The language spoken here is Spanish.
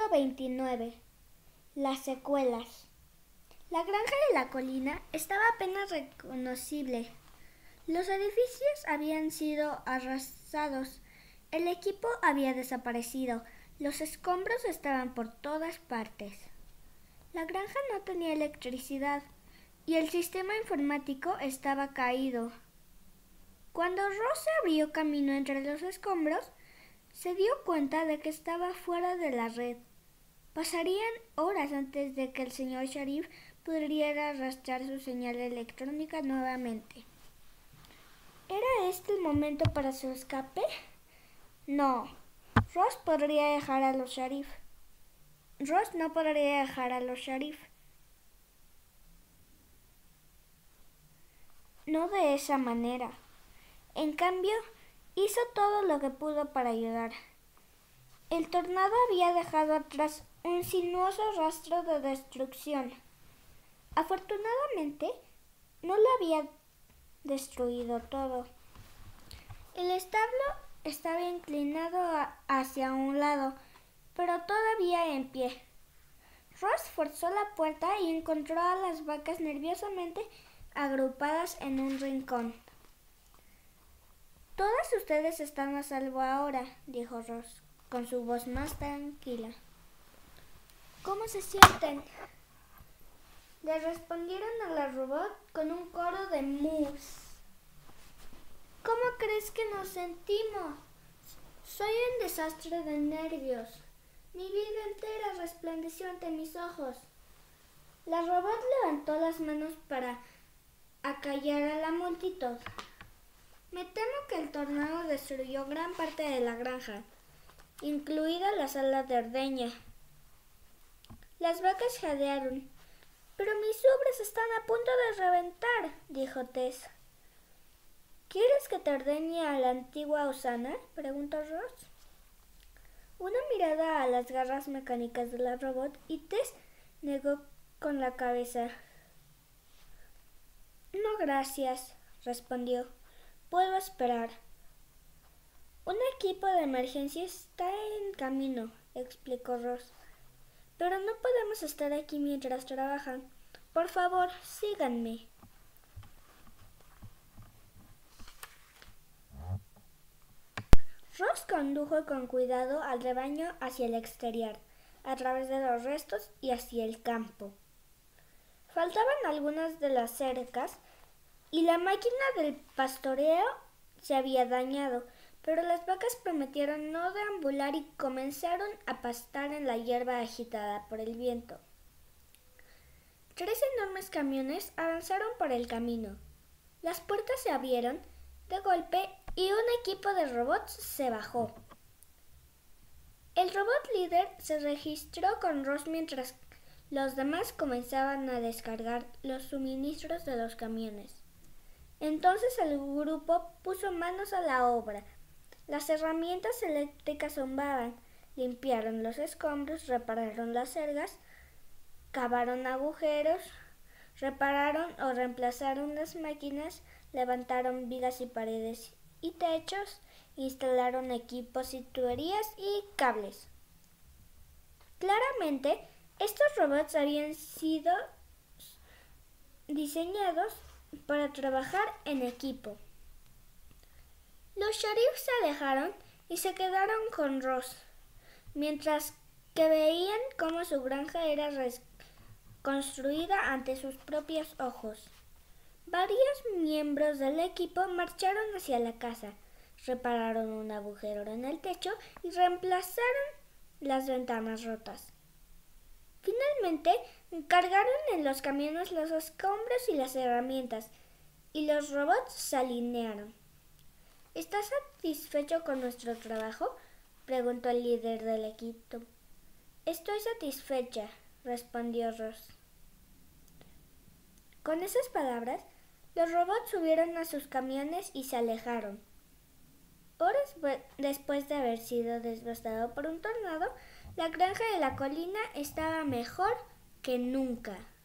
Capítulo 29. Las secuelas. La granja de la colina estaba apenas reconocible. Los edificios habían sido arrasados. El equipo había desaparecido. Los escombros estaban por todas partes. La granja no tenía electricidad y el sistema informático estaba caído. Cuando Ross se abrió camino entre los escombros, se dio cuenta de que estaba fuera de la red. Pasarían horas antes de que el señor Sheriff pudiera arrastrar su señal electrónica nuevamente. ¿Era este el momento para su escape? No. Ross no podría dejar a los Sheriff. No de esa manera. En cambio, hizo todo lo que pudo para ayudar. El tornado había dejado atrás un sinuoso rastro de destrucción. Afortunadamente, no lo había destruido todo. El establo estaba inclinado hacia un lado, pero todavía en pie. Ross forzó la puerta y encontró a las vacas nerviosamente agrupadas en un rincón. «Todas ustedes están a salvo ahora», dijo Ross, con su voz más tranquila. «¿Cómo se sienten?», le respondieron a la robot con un coro de mus. «¿Cómo crees que nos sentimos? Soy un desastre de nervios. Mi vida entera resplandeció ante mis ojos». La robot levantó las manos para acallar a la multitud. «Me temo que el tornado destruyó gran parte de la granja, incluida la sala de ordeña». Las vacas jadearon. «Pero mis ubres están a punto de reventar», dijo Tess. «¿Quieres que te ordeñe a la antigua usanza?», preguntó Ross. Una mirada a las garras mecánicas de la robot y Tess negó con la cabeza. «No, gracias», respondió. «Puedo esperar». «Un equipo de emergencia está en camino», explicó Ross. «Pero no podemos estar aquí mientras trabajan. Por favor, síganme». Ross condujo con cuidado al rebaño hacia el exterior, a través de los restos y hacia el campo. Faltaban algunas de las cercas y la máquina del pastoreo se había dañado, pero las vacas prometieron no deambular y comenzaron a pastar en la hierba agitada por el viento. 3 enormes camiones avanzaron por el camino. Las puertas se abrieron de golpe y un equipo de robots se bajó. El robot líder se registró con Ross mientras los demás comenzaban a descargar los suministros de los camiones. Entonces el grupo puso manos a la obra. Las herramientas eléctricas zumbaban, limpiaron los escombros, repararon las cercas, cavaron agujeros, repararon o reemplazaron las máquinas, levantaron vigas y paredes y techos, instalaron equipos y tuberías y cables. Claramente, estos robots habían sido diseñados para trabajar en equipo. Los sheriffs se alejaron y se quedaron con Ross, mientras que veían cómo su granja era reconstruida ante sus propios ojos. Varios miembros del equipo marcharon hacia la casa, repararon un agujero en el techo y reemplazaron las ventanas rotas. Finalmente, cargaron en los camiones los escombros y las herramientas, y los robots se alinearon. «¿Estás satisfecho con nuestro trabajo?», preguntó el líder del equipo. «Estoy satisfecha», respondió Ross. Con esas palabras, los robots subieron a sus camiones y se alejaron. Horas después de haber sido devastado por un tornado, la granja de la colina estaba mejor que nunca.